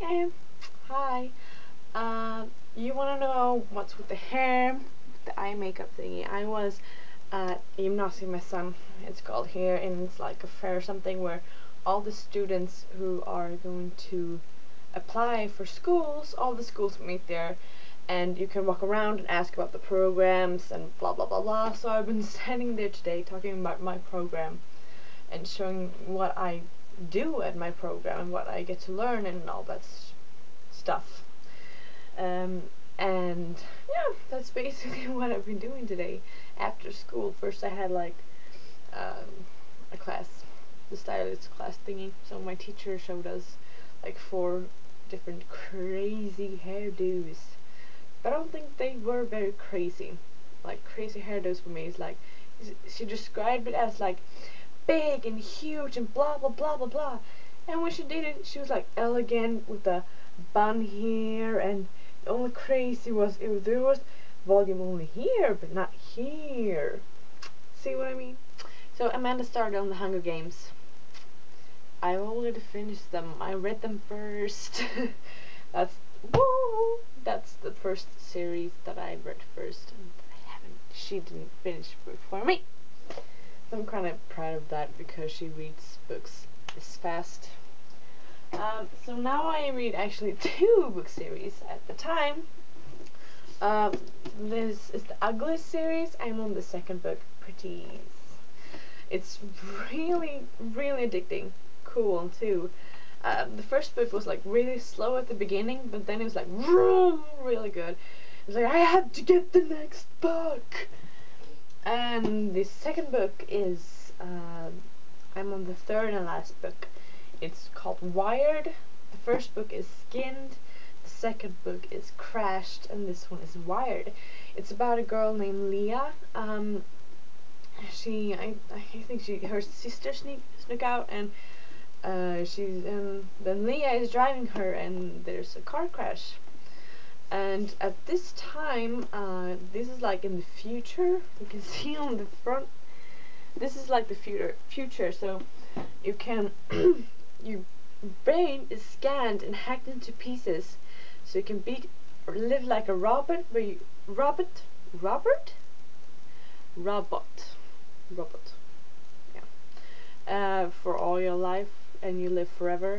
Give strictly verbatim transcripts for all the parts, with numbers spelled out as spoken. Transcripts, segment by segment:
Okay, hi. Uh, you want to know what's with the hair, the eye makeup thingy? I was at gymnasium, it's called here, and it's like a fair or something where all the students who are going to apply for schools, all the schools meet there, and you can walk around and ask about the programs and blah blah blah blah. So I've been standing there today talking about my program and showing what I do at my program and what I get to learn and all that s stuff. Um, and yeah, that's basically what I've been doing today after school. First I had like um, a class, the stylist class thingy, so my teacher showed us like four different crazy hairdos, but I don't think they were very crazy. Like crazy hairdos for me is like, she described it as like big and huge and blah blah blah blah blah, and when she did it she was like elegant with the bun here, and the only crazy was if there was volume only here but not here. See what I mean? So Amanda started on the Hunger Games. I already finished them. I read them first. that's woo, that's the first series that I read first, and I haven't she didn't finish before me. I'm kind of proud of that because she reads books this fast. Um, so now I read actually two book series at the time. Um, this is the Ugliest series. I'm on the second book, Pretties. It's really, really addicting. Cool too. Um, the first book was like really slow at the beginning, but then it was like vroom, really good. It was like I have to get the next book. And the second book is, uh, I'm on the third and last book. It's called Wired. The first book is Skinned, the second book is Crashed, and this one is Wired. It's about a girl named Leah. Um, she, I, I think she, her sister sneak, snuck out, and uh, she's, and then Leah is driving her, and there's a car crash. And at this time, uh, this is like in the future. You can see on the front, this is like the future. Future, so you can, your brain is scanned and hacked into pieces, so you can be or live like a robot, where you robot, Robert, robot, robot, yeah, uh, for all your life, and you live forever.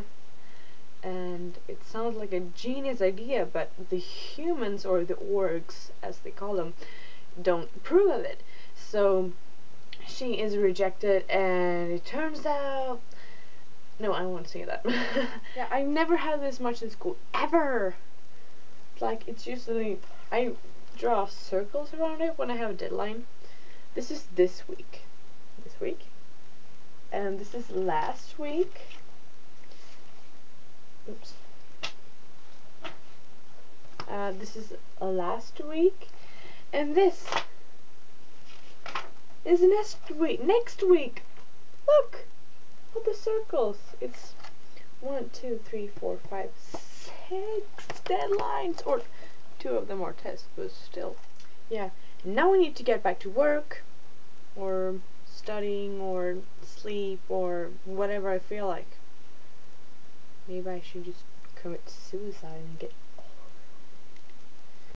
And it sounds like a genius idea, but the humans, or the orgs as they call them, don't approve of it. So she is rejected, and it turns out, no, I won't say that. Yeah, I never had this much in school ever. Like, it's usually I draw circles around it when I have a deadline. This is this week, this week, and this is last week. Oops. Uh, this is uh, last week, and this is next week. Next week, look, all the circles. It's one, two, three, four, five, six deadlines, or two of them are tests, but still, yeah. Now we need to get back to work, or studying, or sleep, or whatever I feel like. Maybe I should just commit suicide and get